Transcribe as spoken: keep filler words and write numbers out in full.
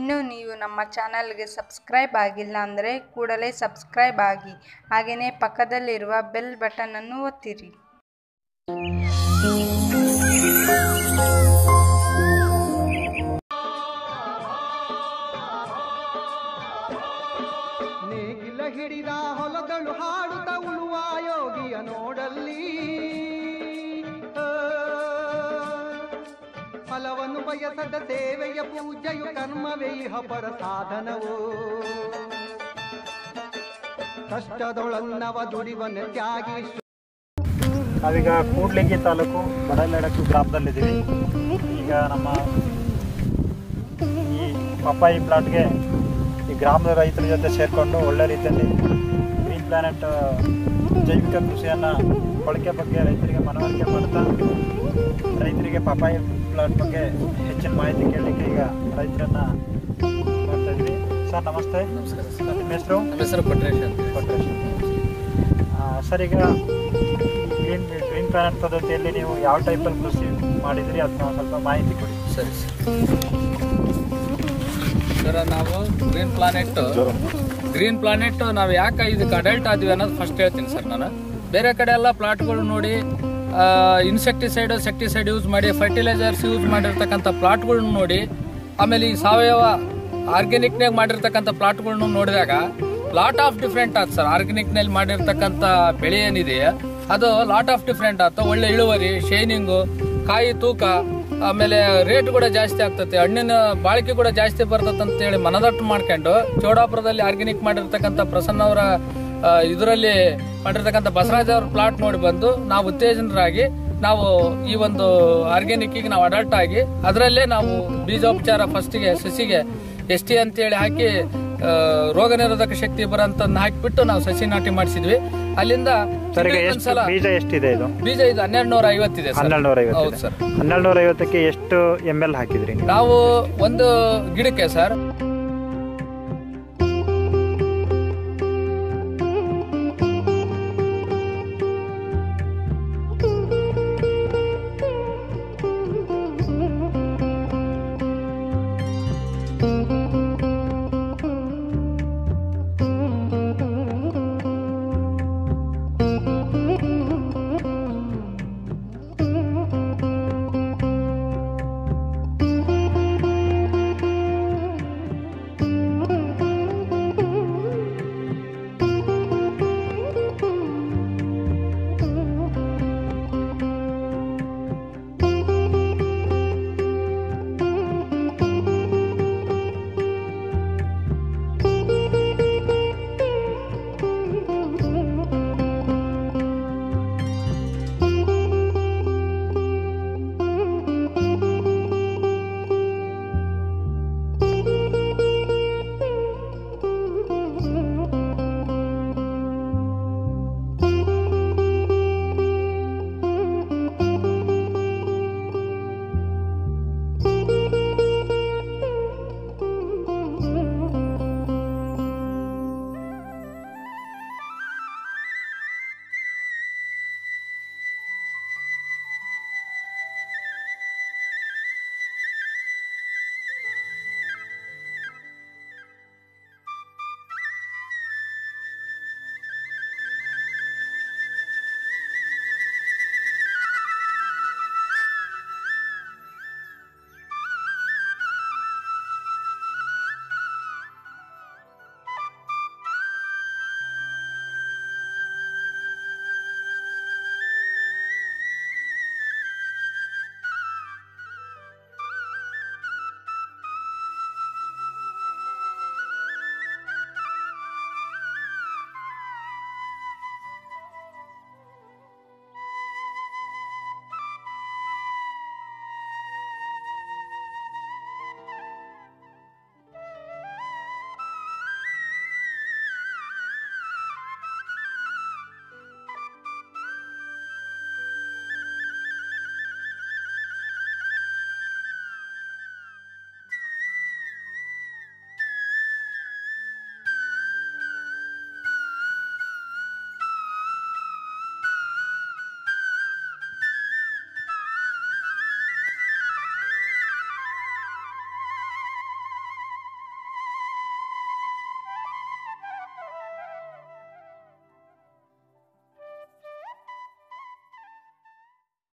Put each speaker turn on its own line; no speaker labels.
ಇನ್ನೂ ನೀವು ನಮ್ಮ ಚಾನಲ್ಗೆ ಸಬ್ಸ್ಕ್ರೈಬ್ ಆಗಿಲ್ಲ ಅಂದರೆ ಕೂಡಲೇ ಸಬ್ಸ್ಕ್ರೈಬ್ ಆಗಿ, ಹಾಗೆಯೇ ಪಕ್ಕದಲ್ಲಿರುವ ಬೆಲ್ ಬಟನನ್ನು ಒತ್ತಿರಿ.
ನೇಗಿಲ ಹಿಡಿದ ಹೊಲಗಳು ಹಾಡುತ್ತ ಉಳುವ ಯೋಗಿಯ ನೋಡಲ್ಲಿ, ಫಲವನ್ನು ಬಯಸದ ಸೇವೆಯ ಪೂಜೆಯು ಕರ್ಮವೇ ಇಹ ಪರ ಸಾಧನವು. ಕಷ್ಟದೊಳನ್ನವ ದುಡಿವನ ತ್ಯಾಗಿ.
ನಾವೀಗ ಕೂಡ್ಲಿಗಿ ತಾಲೂಕು ಬಡಲಡಕು ಗ್ರಾಮದಲ್ಲಿದ್ದೀವಿ. ಈಗ ನಮ್ಮ ಈ ಪಪ್ಪಾಯಿ ಪ್ಲಾಟ್ಗೆ ಈ ಗ್ರಾಮದ ರೈತರ ಜೊತೆ ಸೇರಿಕೊಂಡು ಒಳ್ಳೆ ರೀತಿಯಲ್ಲಿ ಗ್ರೀನ್ ಪ್ಲಾನೆಟ್ ಜೈವಿಕ ಕೃಷಿಯನ್ನು ಬಳಕೆ ಬಗ್ಗೆ ರೈತರಿಗೆ ಮನವರಿಕೆ ಮಾಡ್ತಾ ರೈತರಿಗೆ ಪಪ್ಪಾಯಿ ಪ್ಲಾಟ್ ಬಗ್ಗೆ ಹೆಚ್ಚಿನ ಮಾಹಿತಿ ಕೇಳಲಿಕ್ಕೆ ಈಗ ರೈತರನ್ನು ಮಾಡ್ತಾ ಇದ್ವಿ. ಸರ್ ನಮಸ್ತೆ.
ನಮಸ್ಕಾರ ಸರ್.
ನಿಮ್ಮ ಹೆಸರು?
ನಮ್ಮ ಹೆಸರು ಕೊಟ್ರೇಶ್ ಅಂತ.
ಕೊಟ್ರೇಶ್. ಸರ್, ಈಗ ಗ್ರೀನ್ ಗ್ರೀನ್ ಪ್ಲಾನೆಟ್ ಪದ್ಧತಿಯಲ್ಲಿ ನೀವು ಯಾವ ಟೈಪಲ್ಲಿ ಕೃಷಿ ಮಾಡಿದ್ರಿ ಅದನ್ನ ಸ್ವಲ್ಪ ಮಾಹಿತಿ ಕೊಡಿ.
ಸರಿ ಸರ್, ನಾವು ಗ್ರೀನ್ ಪ್ಲಾನೆಟ್ ಗ್ರೀನ್ ಪ್ಲಾನೆಟ್ ನಾವು ಯಾಕೆ ಇದಕ್ಕೆ ಅಡಲ್ಟ್ ಆದ್ವಿ ಅನ್ನೋದು ಫಸ್ಟ್ ಹೇಳ್ತೀನಿ ಸರ್. ನಾನು ಬೇರೆ ಕಡೆ ಎಲ್ಲ ಪ್ಲಾಟ್ಗಳು ನೋಡಿ ಇನ್ಸೆಕ್ಟಿಸೈಡ್ ಸೆಕ್ಟಿಸೈಡ್ ಯೂಸ್ ಮಾಡಿ ಫರ್ಟಿಲೈಸರ್ಸ್ ಯೂಸ್ ಮಾಡಿರ್ತಕ್ಕಂಥ ಪ್ಲಾಟ್ಗಳನ್ನ ನೋಡಿ, ಆಮೇಲೆ ಈ ಸಾವಯವ ಆರ್ಗ್ಯಾನಿಕ್ನಾಗ ಮಾಡಿರ್ತಕ್ಕಂಥ ಪ್ಲಾಟ್ಗಳನ್ನ ನೋಡಿದಾಗ ಲಾಟ್ ಆಫ್ ಡಿಫ್ರೆಂಟ್ ಆಯ್ತು ಸರ್. ಆರ್ಗ್ಯಾನಿಕ್ನಲ್ಲಿ ಮಾಡಿರ್ತಕ್ಕಂಥ ಬೆಳೆ ಏನಿದೆ ಅದು ಲಾಟ್ ಆಫ್ ಡಿಫ್ರೆಂಟ್ ಆಯ್ತು. ಒಳ್ಳೆ ಇಳುವರಿ, ಶೈನಿಂಗು, ಕಾಯಿ ತೂಕ, ಆಮೇಲೆ ರೇಟ್ ಕೂಡ ಜಾಸ್ತಿ ಆಗ್ತದೆ, ಹಣ್ಣಿನ ಬಾಳಿಕೆ ಕೂಡ ಜಾಸ್ತಿ ಬರ್ತದೆ ಅಂತೇಳಿ ಮನದಟ್ಟು ಮಾಡ್ಕೊಂಡು ಚೌಡಾಪುರದಲ್ಲಿ ಆರ್ಗ್ಯಾನಿಕ್ ಮಾಡಿರ್ತಕ್ಕಂಥ ಪ್ರಸನ್ನ ಅವರ ಇದರಲ್ಲಿ ಮಾಡಿರ್ತಕ್ಕಂಥ ಬಸವರಾಜ್ ಅವ್ರ ಪ್ಲಾಟ್ ನೋಡಿ ಬಂದು ನಾವು ಉತ್ತೇಜನರಾಗಿ ನಾವು ಈ ಒಂದು ಆರ್ಗ್ಯಾನಿಕ್ಕಿಗೆ ನಾವು ಅಡಲ್ಟ್ ಆಗಿ ಅದರಲ್ಲೇ ನಾವು ಬೀಜೋಪಚಾರ ಫಸ್ಟಿಗೆ ಸಸಿಗೆ ಎಸ್ ಟಿ ಅಂತೇಳಿ ಹಾಕಿ ರೋಗ ನಿರೋಧಕ ಶಕ್ತಿ ಬರೋಂತ ಹಾಕಿಬಿಟ್ಟು ನಾವು ಸಸಿ ನಾಟಿ ಮಾಡಿಸಿದ್ವಿ. ಅಲ್ಲಿಂದ
ಬೀಜ ಎಷ್ಟಿದೆ ಇದು?
ಬೀಜ ಇದು ಹನ್ನೆರಡು ನೂರ ಐವತ್ತಿದೆ.
ಹೌದು ಸರ್. ಹನ್ನೆರಡು ನೂರ ಐವತ್ತಕ್ಕೆ ಎಷ್ಟು ಎಮ್ ಎಲ್ ಹಾಕಿದ್ರಿ
ನಾವು ಒಂದು ಗಿಡಕ್ಕೆ ಸರ್?